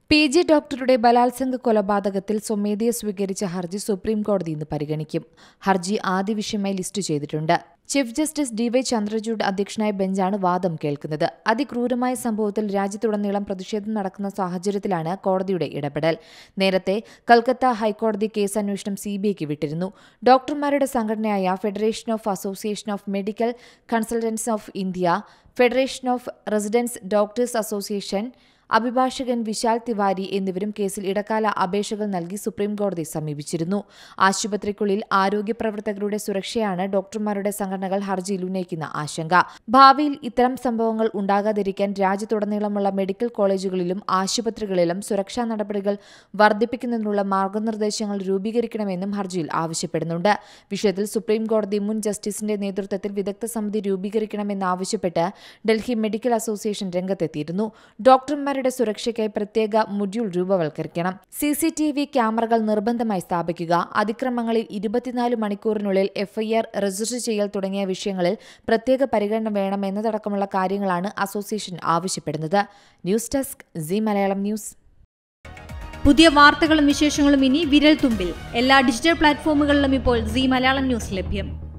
PG ഡോക്ടറുടെ ബലാത്സംഗ കൊലപാതകത്തിൽ സ്വമേധയാ സ്വീകരിച്ച ഹർജി സുപ്രീംകോടതി ഇന്ന് പരിഗണിക്കും. ഹർജി ആദ്യ വിഷയമായി ലിസ്റ്റ് ചെയ്തിട്ടുണ്ട്. ചീഫ് ജസ്റ്റിസ് DY ചന്ദ്രചൂഡ് അധ്യക്ഷനായ ബെഞ്ചാണ് വാദം കേൾക്കുന്നത്. അതിക്രൂരമായ സംഭവത്തിൽ രാജ്യത്തുടനീളം പ്രതിഷേധം നടക്കുന്ന സാഹചര്യത്തിലാണ് കോടതിയുടെ ഇടപെടൽ. നേരത്തെ കൽക്കത്ത ഹൈക്കോടതി കേസ് അന്വേഷണം CBIക്ക് വിട്ടിരുന്നു. ഡോക്ടർമാരുടെ സംഘടനയായ federation of association of medical consultants of India, federation of residents doctors association, അഭിഭാഷകൻ വിശാൽ തിവാരി എന്നിവരും കേസിൽ ഇടക്കാല അപേക്ഷകൾ നൽകി സുപ്രീംകോടതിയെ സമീപിച്ചിരുന്നു. ആശുപത്രിക്കുള്ളിൽ ആരോഗ്യ പ്രവർത്തകരുടെ സുരക്ഷയാണ് ഡോക്ടർമാരുടെ സംഘടനകൾ ഹർജിയിൽ ഉന്നയിക്കുന്ന ആശങ്ക. ഭാവിയിൽ ഇത്തരം സംഭവങ്ങൾ ഉണ്ടാകാതിരിക്കാൻ രാജ്യത്തുടനീളമുള്ള മെഡിക്കൽ കോളേജുകളിലും ആശുപത്രികളിലും സുരക്ഷാ നടപടികൾ വർദ്ധിപ്പിക്കുന്നതിനുള്ള മാർഗനിർദ്ദേശങ്ങൾ രൂപീകരിക്കണമെന്നും ഹർജിയിൽ ആവശ്യപ്പെടുന്നുണ്ട്. വിഷയത്തിൽ സുപ്രീംകോടതി മുൻ ജസ്റ്റിസിന്റെ നേതൃത്വത്തിൽ വിദഗ്ധ സമിതി രൂപീകരിക്കണമെന്നാവശ്യപ്പെട്ട് ഡൽഹി മെഡിക്കൽ അസോസിയേഷൻ രംഗത്തെത്തിയിരുന്നു. ഡോക്ടർമാരുടെ സുരക്ഷയ്ക്കായി പ്രത്യേക മൊഡ്യൂൾ രൂപവൽക്കരിക്കണം. CCTV ക്യാമറകൾ നിർബന്ധമായി സ്ഥാപിക്കുക, അതിക്രമങ്ങളിൽ 24 മണിക്കൂറിനുള്ളിൽ FIR രജിസ്റ്റർ ചെയ്യൽ തുടങ്ങിയ വിഷയങ്ങളിൽ പ്രത്യേക പരിഗണന വേണം എന്നതടക്കമുള്ള കാര്യങ്ങളാണ് അസോസിയേഷൻ ആവശ്യപ്പെടുന്നത്. News desk Zee Malayalam news. പുതിയ വാർത്തകളും വിശേഷങ്ങളും ഇനി വിരൽ തുമ്പിൽ. എല്ലാ ഡിജിറ്റൽ പ്ലാറ്റ്ഫോമുകളിലും ഇപ്പോൾ സീ മലയാളം ന്യൂസ് ലഭ്യം.